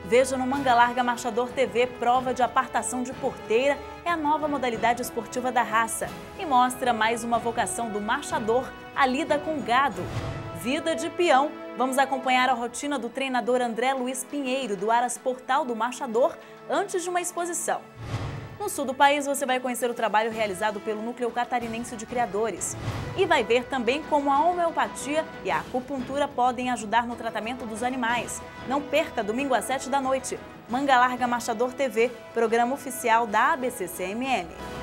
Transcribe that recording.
Veja no Manga Larga Marchador TV prova de apartação de porteira, é a nova modalidade esportiva da raça e mostra mais uma vocação do marchador, a lida com gado. Vida de peão, vamos acompanhar a rotina do treinador André Luiz Pinheiro do Aras Portal do Marchador antes de uma exposição. No sul do país você vai conhecer o trabalho realizado pelo Núcleo Catarinense de Criadores e vai ver também como a homeopatia e a acupuntura podem ajudar no tratamento dos animais. Não perca, domingo às 7 da noite, Manga Larga Marchador TV, programa oficial da ABCCMM.